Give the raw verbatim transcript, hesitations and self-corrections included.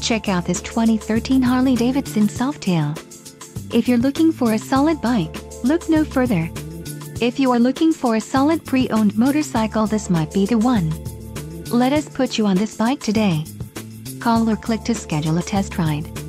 Check out this twenty thirteen Harley-Davidson Softail. If you're looking for a solid bike, look no further. If you are looking for a solid pre-owned motorcycle, this might be the one. Let us put you on this bike today. Call or click to schedule a test ride.